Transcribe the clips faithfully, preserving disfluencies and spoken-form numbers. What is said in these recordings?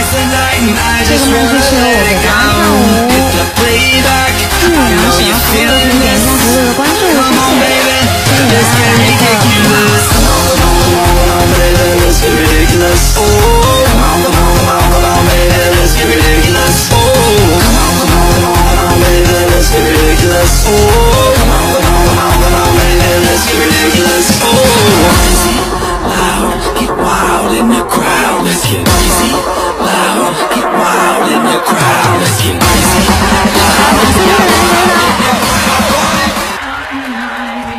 这个梦是需要我给大家跳舞。嗯，然后喜欢好多的评点，让所有的关注，谢谢。谢谢大家的一个。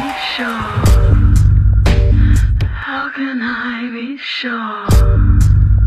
How can I be sure?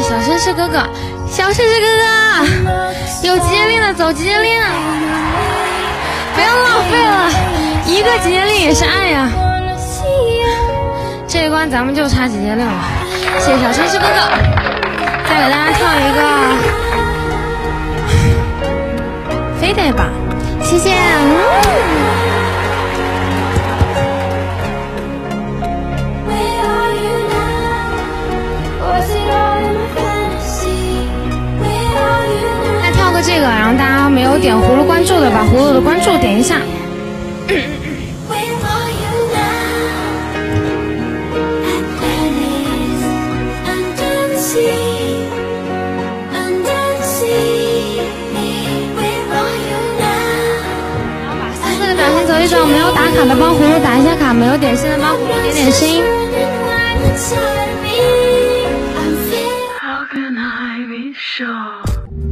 小绅士哥哥，小绅士哥哥，有集结令的走集结令，不要浪费了，一个集结令也是爱呀。这一关咱们就差集结令了，谢谢小绅士哥哥，再给大家跳一个，非得吧，谢谢。嗯这个，然后大家没有点葫芦关注的，把葫芦的关注点一下。然后把三四个掌心走一走，没有打卡的帮葫芦打一下卡，没有点心的帮葫芦点点心。How can I be sure?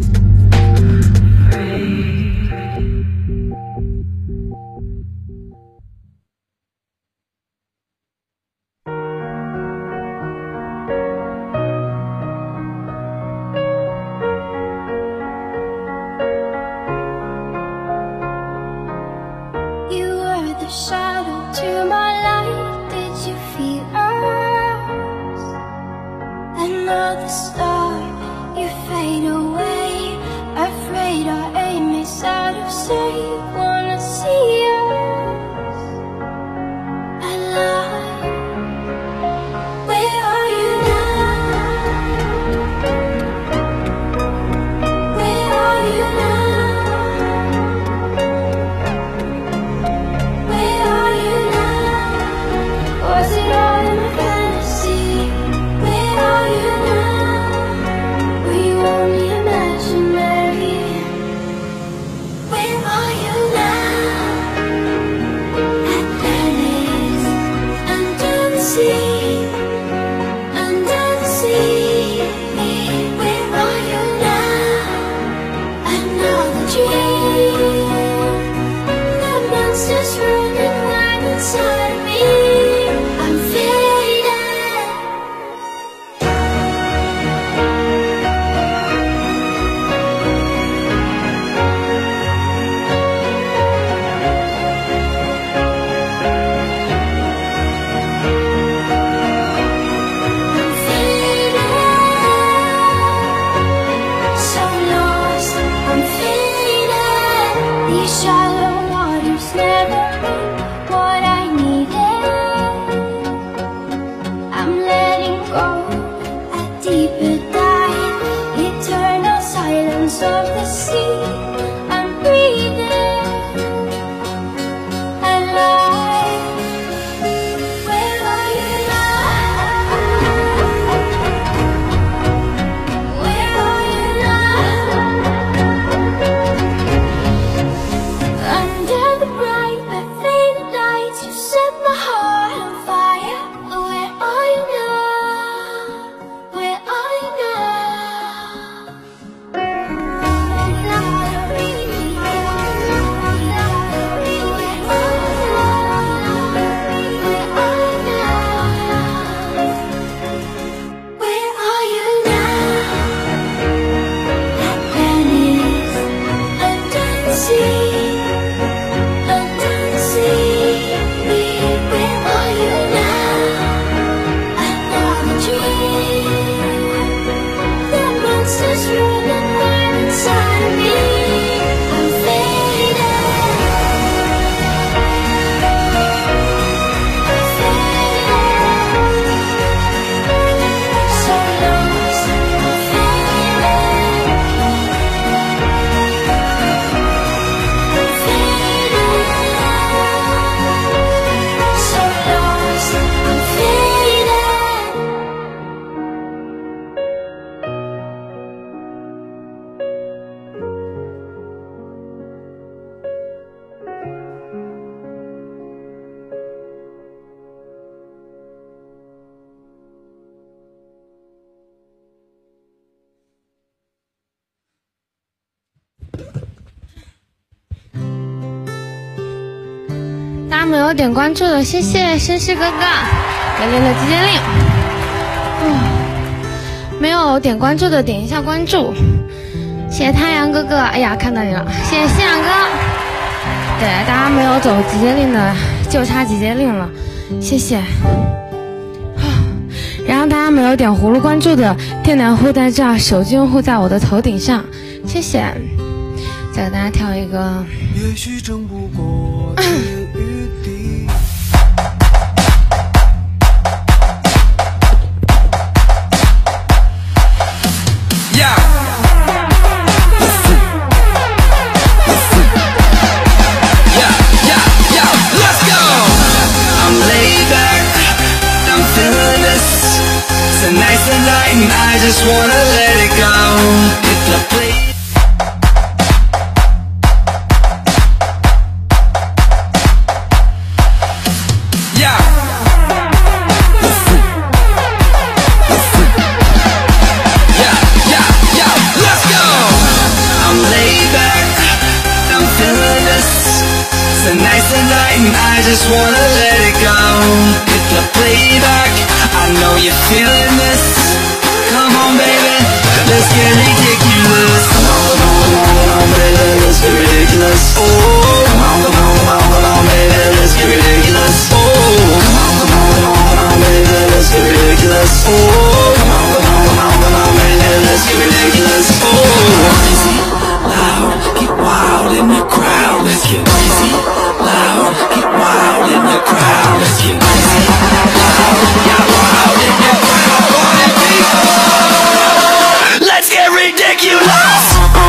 大家没有点关注的，谢谢绅士哥哥，给练了集结令。 没有点关注的点一下关注。谢谢太阳哥哥，哎呀，看到你了，谢谢信仰哥。对，大家没有走集结令的，就差集结令了，谢谢。然后大家没有点葫芦关注的，电脑护在这儿，手机用户在我的头顶上，谢谢。再给大家跳一个。也许争不过天与地。 I just wanna let it go. Hit the play. Yeah. Yeah, yeah, yeah. Let's go. I'm laid back. I'm feeling this. It's a nice night and I just wanna let it go. Hit the playback. I know you're feeling this. Come on, baby, let's get ridiculous. Come on, come on, come on, baby, let's get ridiculous. Oh, come on, come on, come on, come on, baby, let's get ridiculous. Oh, come on, come on, come on, come on, baby, let's get ridiculous. Oh, come on, come on, come on, come on, baby, let's get ridiculous. Oh, crazy, loud, get wild in the crowd. Let's get crazy, loud, get wild in the crowd. Let's get crazy, loud, get wild in the crowd. Let's get ridiculous.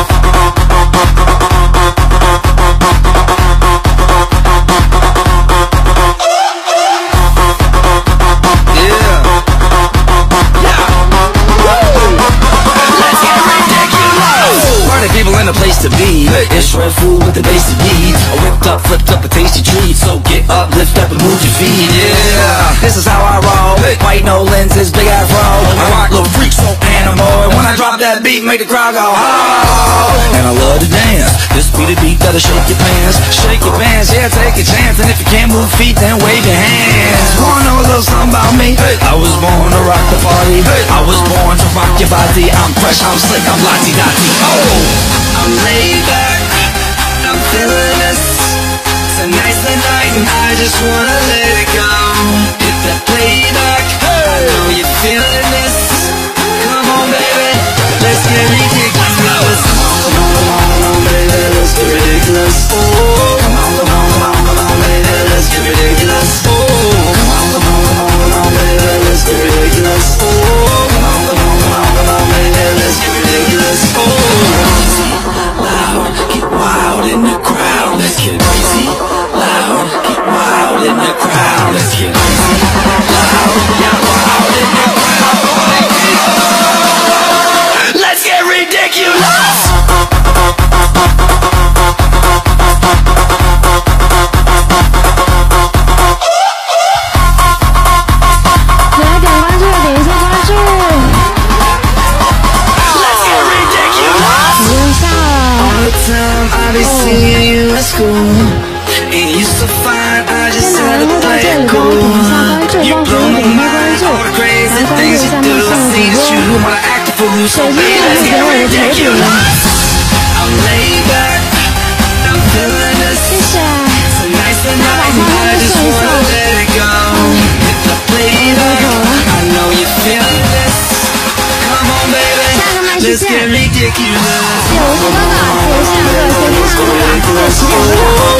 People in a place to be. It's shred food with the basic needs. I whipped up, flipped up a tasty treat. So get up, lift up and move your feet. Yeah, this is how I roll. White no lenses, big afro. I rock little freak, so animal. And when I drop that beat, make the crowd go oh. And I love to dance. This be the beat that'll shake your pants. Shake your pants, yeah, take a chance. And if you can't move feet, then wave your hands. Wanna know a little something about me? I was born to rock the party. I was born to rock your body. I'm fresh, I'm slick, I'm lottie-dottie. Oh, I'm laid back, I'm feeling this. It's a nice night and I just wanna let it go. Hit that playback, I know you're feeling this. Come on, baby, let's get ridiculous. Come on, come on, come on, come on, baby, let's get ridiculous. Oh, come on, come on, come on, come on, baby, let's get ridiculous. Oh, come on, come on, come on, come on, baby, let's get ridiculous. Oh, come on, come on, come on, come on, baby, let's get ridiculous. Oh, loud, get wild in the crowd. Let's get crazy. Loud, get wild in the crowd. Let's get crazy. Loud, get wild in the crowd. Let's get ridiculous. I be seeing you at school. It used to fine, I just had to play it cool. You blow my mind, all the crazy things you do. I see that you wanna act a fool, so baby, let's get ridiculous. I'm laid back, I'm feeling this. It's a nice night, I just wanna let it go. Hit the playback, I know you're feeling this. Come on, baby, let's get ridiculous. 谢谢我是哥哥，谢谢向哥，谢谢太阳哥哥，谢谢起点哥哥。